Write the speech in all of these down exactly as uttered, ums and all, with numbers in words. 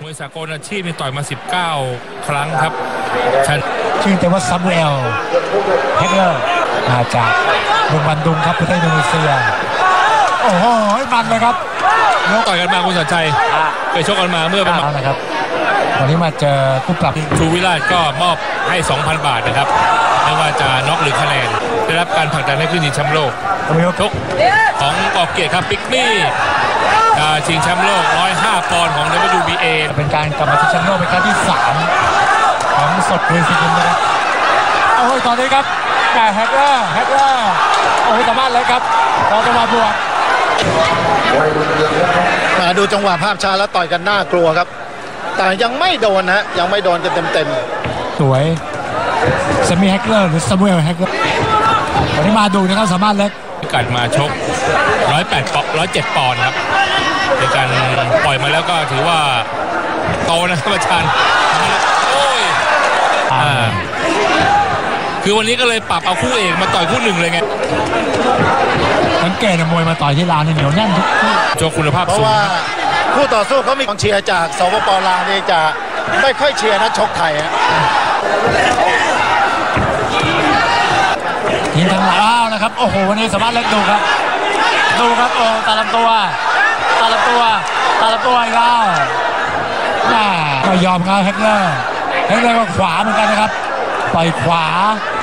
วยสากลอาชีพนี่ต่อยมาสิบเก้าครั้งครับชื่อแต่ว่าซามูเอลเฮกเลอร์มาจากเมืองบันดุงครับประเทศอินโดนีเซียโอ้โหมันเลยครับต่อยกันมาคุณสัญชัยเคยชกกันมาเมื่อประมาณนะครับวันนี้มาเจอคู่ปรับทูวิราชก็มอบให้ สองพัน บาทนะครับไม่ว่าจะน็อกหรือคะแนนได้รับการผลักดันให้ขึ้นชิงแชมป์โลกชกของกอบเกียรติครับปิกมี่ชิงแชมป์โลกหนึ่งร้อยห้าปอนด์ของ ดับเบิลยู บี เอเป็นการกลับมาชิงแชมป์โลกเป็นครั้งที่สามของสดคุยสิคุณนะครับโอ้ยตอนนี้ครับแต่แฮกเกอร์แฮกเกอร์โอ้ยสามารถเลยครับต่อจังหวะบวกมาดูจังหวะภาพช้าแล้วต่อยกันน่ากลัวครับแต่ยังไม่โดนนะยังไม่โดนกันเต็มๆสวยซามีแฮกเกอร์หรือซามูเอลแฮกเกอร์วันนี้มาดูนะครับสามารถเล็กกัดมาชกหนึ่งร้อยแปดปอนด์หนึ่งร้อยเจ็ดปอนด์ครับในการปล่อยมาแล้วก็ถือว่าโตนะครับอาจารย์โอ้ยอ่าคือวันนี้ก็เลยปรับเอาคู่เอกมาต่อยคู่หนึ่งเลยไงสังเกตมวยมาต่อยที่ลาวนี่เหนียวแน่นทุกคู่โชว์คุณภาพสูงเพราะว่าคู่ต่อสู้เขามีกองเชียร์จากสปป.ลาวนี่จะไม่ค่อยเชียร์นักชกไทยฮะยิงทางหลังนะครับโอ้โหวันนี้สามารถเล็กดูครับดูครับโอ้ตาลำตัวตาลำตัวตาลำตัวอีกแล้วน่าก็ยอมครับแฮกเลอร์แฮกเลอร์ก็ขวาเหมือนกันนะครับปล่อยขวา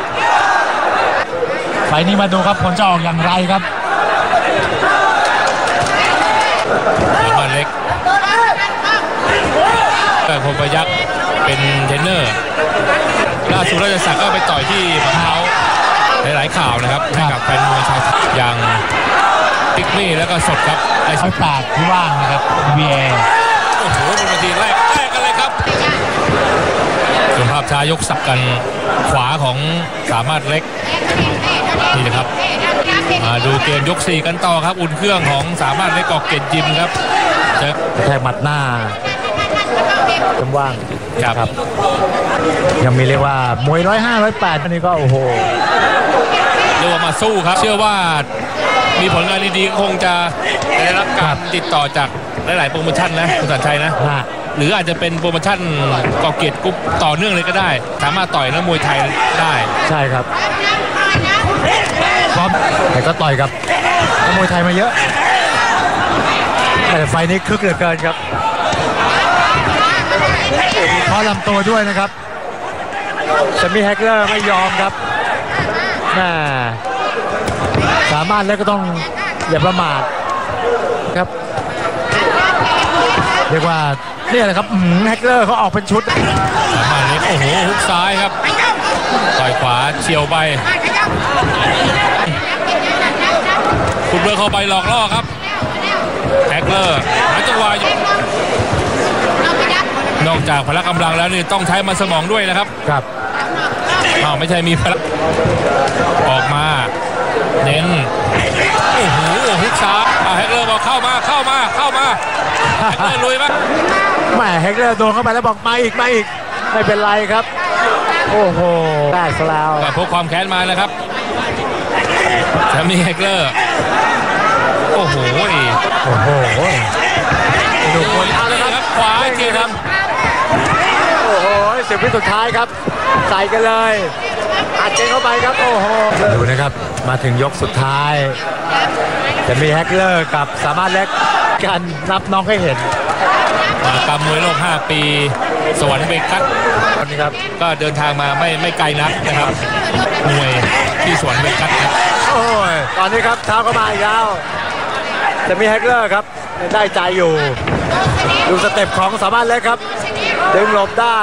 ไฟนี้มาดูครับผลจะออกอย่างไรครับมาเล็กแต่พมยักษ์เป็นเทรนเนอร์ล่าสุดราชศักดิ์ก็ไปต่อยที่มะพร้าวหลายๆข่าวนะครับให้กับแฟนมวยชาวอย่างปิกมี่แล้วก็สดครับไอ้ชุดแปดที่ว่างนะครับ วี เอโอ้โหเป็นนาทีแรกแรกกันเลยครับส่วนภาพช้ายกสับกันขวาของสามารถเล็กนี่นะครับมาดูเกมยกสี่กันต่อครับอุ่นเครื่องของสามารถเล็กกอกเกตยิมครับจะแทงหมัดหน้าจำว่างครับยังมีเรียกว่ามวยร้อยห้าร้อยแปดอันนี้ก็โอ้โหเรียกว่ามาสู้ครับเชื่อว่ามีผลงานดีๆคงจะได้รับการติดต่อจากหลายๆโปรโมชั่นนะคุณสัญชัยนะหรืออาจจะเป็นโปรโมชั่นกอเกียรติกุ๊ปต่อเนื่องเลยก็ได้สามารถต่อยนักมวยไทยได้ใช่ครับพร้อมแต่ก็ต่อยกับนักมวยไทยมาเยอะแต่ไฟนี้คึกเหลือเกินครับพอลำตัวด้วยนะครับซามีแฮกเลอร์ไม่ยอมครับน่าสามารถแล้วก็ต้องอย่าประมาทครับเรียกว่านี่แหละครับแฮกเลอร์เขาออกเป็นชุดสามารถเล็กโอ้โหฮุกซ้ายครับต่อยขวาเฉียวไปคุณเบอร์เข้าไปหลอกล่อครับแฮกเลอร์หาจังหวะนอกจากพละกำลังแล้วนี่ต้องใช้มันสมองด้วยนะครับครับอ้าวไม่ใช่มีพละออกมาเน้นโอ้โหฮุกซ้ายแฮกเลอร์บอกเข้ามาเข้ามาเข้ามาแฮกเลอร์ลุยมั้ยแหมแฮกเลอร์โดนเข้าไปแล้วบอกมาอีกมาอีกไม่เป็นไรครับโอ้โหได้สลาวพกความแค้นมานะครับจะมีแฮกเลอร์โอ้โหโอ้โหดูคนเอาเลยครับขวาเกียร์ครับโอ้โหสิบวิสุดท้ายครับใส่กันเลยอัดเจนเข้าไปครับโอ้โหดูนะครับมาถึงยกสุดท้ายจะมีแฮกเลอร์กับสามารถเล็กกันนับน้องให้เห็นมากรรมมวยโลกห้าปีสวรรค์เบกัสนี่ครับก็เดินทางมาไม่ไม่ไกลนักนะครับมวยที่สวรรค์เบกัสครับโอ้ยตอนนี้ครับเท้าเข้ามาอีกแล้วจะมีแฮกเลอร์ครับได้ใจอยู่ดูสเต็ปของสามารถเล็กครับดึงหลบได้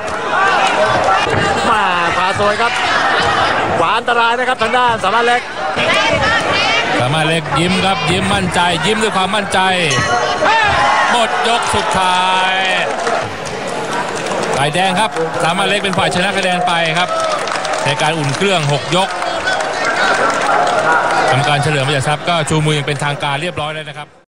มาขวาสวยครับขวาอันตรายนะครับทางด้านสามารถเล็กสามารถเล็กยิ้มครับยิ้มมั่นใจยิ้มด้วยความมั่นใจหมดยกสุดท้ายฝ่ายแดงครับสามารถเล็กเป็นฝ่ายชนะคะแนนไปครับในการอุ่นเครื่องหกยกกรรมการเฉลิมพระยาทรัพย์ก็ชูมืออย่างเป็นทางการเรียบร้อยแล้วนะครับ